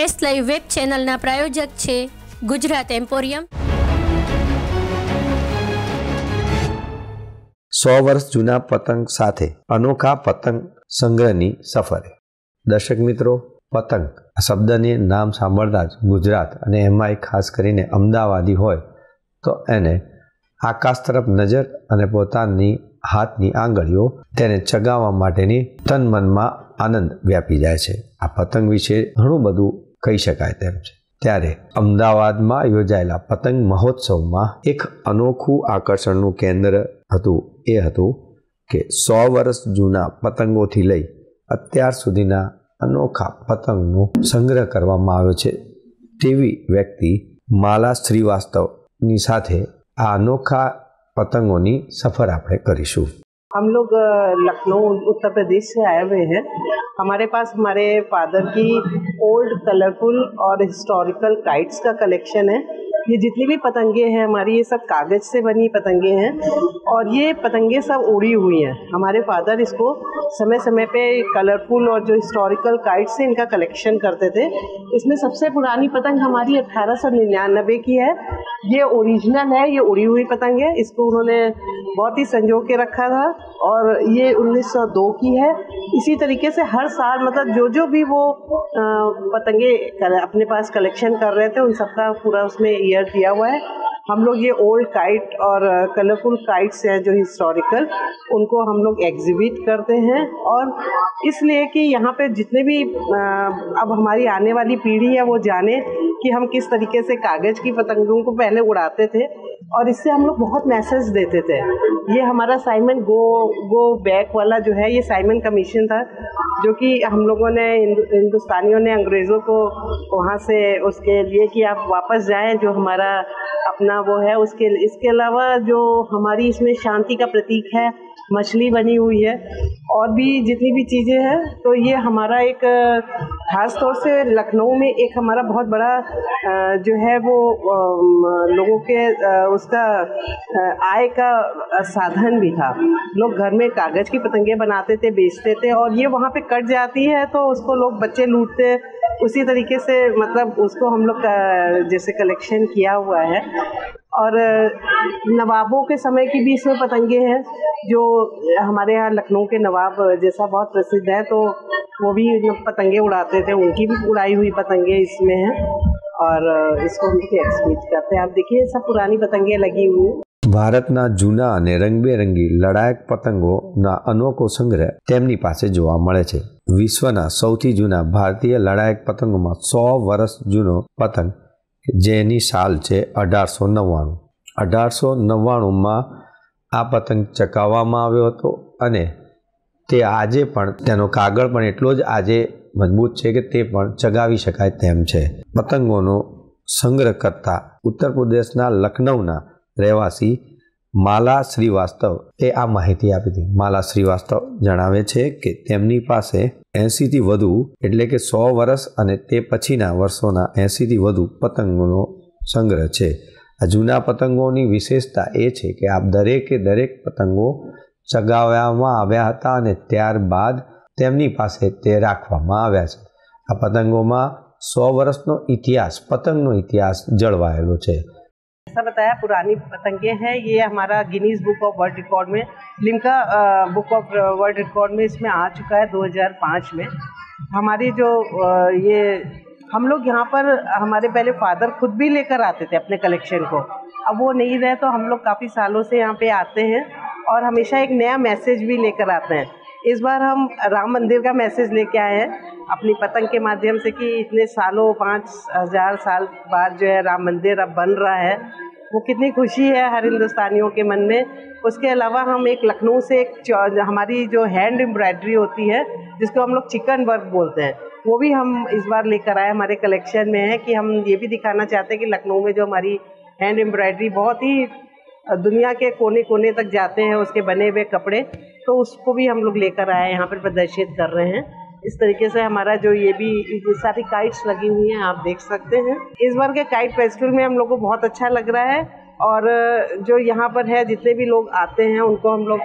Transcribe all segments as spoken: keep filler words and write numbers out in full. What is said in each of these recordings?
S live web ચેનલના પ્રાયોજક છે Gujarat emporium. સો વર્ષ જૂના પતંગ સાથે અનોખા પતંગ સંગ્રહની સફરે। દર્શક મિત્રો, પતંગ આ શબ્દને નામ સાંભળતા જ ગુજરાત અને એમાંય ખાસ કરીને અમદાવાદી હોય તો એને આકાશ તરફ નજર અને પોતાની હાથની આંગળીઓ તેને ચગાવવા માટેની તન મનમાં આનંદ વ્યાપી જાય છે। આ પતંગ વિશે ઘણું બધું કહી શકાય તેમ છે। ત્યારે અમદાવાદમાં યોજાયેલા પતંગ મહોત્સવમાં એક અનોખું આકર્ષણનું કેન્દ્ર હતું એ હતું કે સો વર્ષ જૂના પતંગોથી લઈ અત્યાર સુધીના અનોખા પતંગનો સંગ્રહ કરવામાં આવ્યો છે તેવી વ્યક્તિ માલા શ્રીવાસ્તવની સાથે આ अनोखा पतंगों की सफर आपने करीशू। हम लोग लखनऊ उत्तर प्रदेश से आए हुए हैं। हमारे पास हमारे फादर की ओल्ड कलरफुल और हिस्टोरिकल काइट्स का कलेक्शन है। ये जितनी भी पतंगे हैं हमारी, ये सब कागज़ से बनी पतंगे हैं और ये पतंगे सब उड़ी हुई हैं। हमारे फादर इसको समय समय पे कलरफुल और जो हिस्टोरिकल काइट्स से इनका कलेक्शन करते थे। इसमें सबसे पुरानी पतंग हमारी अठारह सौ निन्यानवे की है। ये ओरिजिनल है, ये उड़ी हुई पतंग है। इसको उन्होंने बहुत ही संजो के रखा था और ये उन्नीस सौ दो की है। इसी तरीके से हर साल मतलब जो जो भी वो पतंगे अपने पास कलेक्शन कर रहे थे उन सबका पूरा उसमें ईयर दिया हुआ है। हम लोग ये ओल्ड काइट और कलरफुल काइट्स हैं जो हिस्टोरिकल, उनको हम लोग एग्जिबिट करते हैं। और इसलिए कि यहाँ पे जितने भी अब हमारी आने वाली पीढ़ी है वो जाने कि हम किस तरीके से कागज़ की पतंगों को पहले उड़ाते थे और इससे हम लोग बहुत मैसेज देते थे। ये हमारा साइमन गो गो बैक वाला जो है ये साइमन कमीशन था जो कि हम लोगों ने हिंदुस्तानियों ने अंग्रेज़ों को वहाँ से उसके लिए कि आप वापस जाएं, जो हमारा अपना वो है उसके। इसके अलावा जो हमारी इसमें शांति का प्रतीक है, मछली बनी हुई है और भी जितनी भी चीज़ें हैं। तो ये हमारा एक ख़ास तौर से लखनऊ में एक हमारा बहुत बड़ा जो है वो लोगों के उसका आय का साधन भी था। लोग घर में कागज़ की पतंगे बनाते थे, बेचते थे और ये वहाँ पे कट जाती है तो उसको लोग बच्चे लूटते। उसी तरीके से मतलब उसको हम लोग जैसे कलेक्शन किया हुआ है। और नवाबों के समय की भी इसमें पतंगे हैं जो हमारे यहाँ लखनऊ के नवाब जैसा बहुत प्रसिद्ध है, तो वो भी पतंगे उड़ाते थे। उनकी भी उड़ाई हुई पतंगे इसमें हैं और इसको हम लोग एक्सबिट करते हैं। आप देखिए सब पुरानी पतंगे लगी हुई हैं। ભારતના જૂના અને રંગબેરંગી લડાયક પતંગોના અનોખો સંગ્રહ તેમની પાસે જોવા મળે છે। વિશ્વના સૌથી જૂના ભારતીય લડાયક પતંગોમાં સો વર્ષ જૂનો પતંગ જેની સાલ છે અઢારસો નવ્વાણું અઢારસો નવ્વાણુંમાં આ પતંગ ચકાવવામાં આવ્યો હતો અને તે આજે પણ તેનો કાગળ પણ એટલો જ આજે મજબૂત છે કે તે પણ ચગાવી શકાય તેમ છે। પતંગોનો સંગ્રહ કરતા ઉત્તર પ્રદેશના લખનઉના રહેવાસી માલા શ્રીવાસ્તવ એ આ માહિતી આપી હતી। માલા શ્રીવાસ્તવ જણાવે છે કે તેમની પાસે એંસીથી વધુ એટલે કે સો વર્ષ અને તે પછીના વર્ષોના એંસીથી વધુ પતંગોનો સંગ્રહ છે। આ જૂના પતંગોની વિશેષતા એ છે કે આ દરેકે દરેક પતંગો ચગાવવામાં આવ્યા હતા અને ત્યારબાદ તેમની પાસે તે રાખવામાં આવ્યા છે। આ પતંગોમાં સો વર્ષનો ઇતિહાસ પતંગનો ઇતિહાસ જળવાયેલો છે। ऐसा बताया पुरानी पतंगे हैं। ये हमारा Guinness book of world record में, Limca book of world record में इसमें आ चुका है दो हज़ार पाँच में। हमारी जो ये हम लोग यहाँ पर हमारे पहले फादर खुद भी लेकर आते थे अपने कलेक्शन को। अब वो नहीं रहे तो हम लोग काफ़ी सालों से यहाँ पे आते हैं और हमेशा एक नया मैसेज भी लेकर आते हैं। इस बार हम राम मंदिर का मैसेज लेके आए हैं अपनी पतंग के माध्यम से कि इतने सालों पाँच हज़ार साल बाद जो है राम मंदिर अब बन रहा है। वो कितनी खुशी है हर हिंदुस्तानियों के मन में। उसके अलावा हम एक लखनऊ से एक हमारी जो हैंड एम्ब्रॉयडरी होती है जिसको हम लोग चिकन वर्क बोलते हैं, वो भी हम इस बार लेकर आए हमारे कलेक्शन में है कि हम ये भी दिखाना चाहते हैं कि लखनऊ में जो हमारी हैंड एम्ब्रॉयडरी बहुत ही दुनिया के कोने कोने तक जाते हैं उसके बने हुए कपड़े, तो उसको भी हम लोग लेकर आए यहाँ पर प्रदर्शित कर रहे हैं। इस तरीके से हमारा जो ये भी सारी काइट्स लगी हुई हैं आप देख सकते हैं। इस बार के काइट फेस्टिवल में हम लोग को बहुत अच्छा लग रहा है और जो यहाँ पर है जितने भी लोग आते हैं उनको हम लोग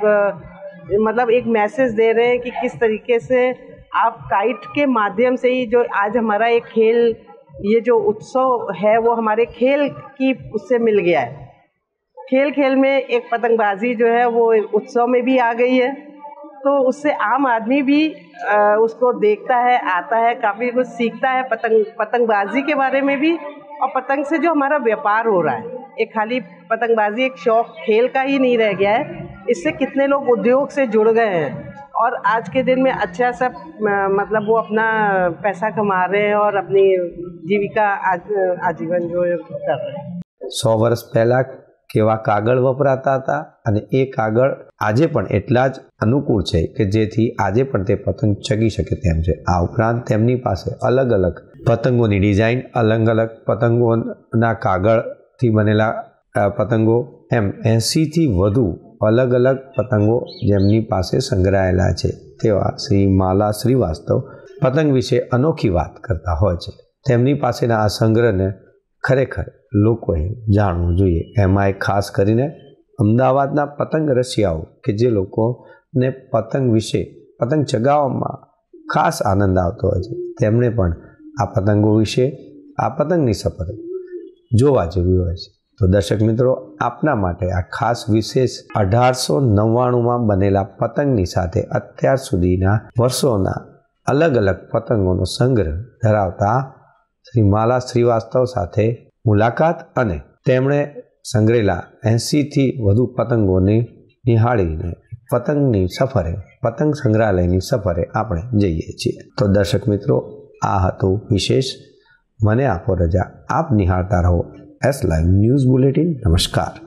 मतलब एक मैसेज दे रहे हैं कि किस तरीके से आप काइट के माध्यम से ही जो आज हमारा एक खेल ये जो उत्सव है वो हमारे खेल की उससे मिल गया है। खेल खेल में एक पतंगबाजी जो है वो उत्सव में भी आ गई है, तो उससे आम आदमी भी आ, उसको देखता है, आता है, काफ़ी कुछ सीखता है पतंग पतंगबाजी के बारे में भी। और पतंग से जो हमारा व्यापार हो रहा है, एक खाली पतंगबाजी एक शौक खेल का ही नहीं रह गया है, इससे कितने लोग उद्योग से जुड़ गए हैं और आज के दिन में अच्छा सा मतलब वो अपना पैसा कमा रहे हैं और अपनी जीविका आज, आजीवन जो कर रहे हैं। સો વર્ષ પહેલા કેવા કાગળ વપરાતા હતા અને એ કાગળ આજે પણ એટલા જ અનુકૂળ છે કે જેથી આજે પણ તે પતંગ ચગી શકે તેમ છે। આ ઉપરાંત તેમની પાસે અલગ અલગ પતંગોની ડિઝાઇન, અલગ અલગ પતંગોના કાગળથી બનેલા પતંગો એમ એંસીથી વધુ અલગ અલગ પતંગો જેમની પાસે સંગ્રહાયેલા છે તેવા શ્રી માલા શ્રીવાસ્તવ પતંગ વિશે અનોખી વાત કરતા હોય છે। તેમની પાસેના આ સંગ્રહને ખરેખર લોકોએ જાણવું જોઈએ, એમાંય ખાસ કરીને અમદાવાદના પતંગ રસિયાઓ કે જે લોકોને પતંગ વિશે પતંગ ચગાવવામાં ખાસ આનંદ આવતો હોય છે, તેમણે પણ આ પતંગો વિશે આ પતંગની સફર જોવા જેવી હોય છે। તો દર્શક મિત્રો, આપના માટે આ ખાસ વિશેષ અઢારસો નવ્વાણુંમાં બનેલા પતંગની સાથે અત્યાર સુધીના વર્ષોના અલગ અલગ પતંગોનો સંગ્રહ ધરાવતા શ્રી માલા શ્રીવાસ્તવ સાથે મુલાકાત અને તેમણે સંગ્રહેલા એંસીથી વધુ પતંગોને નિહાળીને પતંગની સફરે, પતંગ સંગ્રહાલયની સફરે આપણે જઈએ છીએ। તો દર્શક મિત્રો, આ હતું વિશેષ। મને આપો રજા, આપ નિહાળતા રહો એસ લાઈવ ન્યૂઝ બુલેટિન। નમસ્કાર।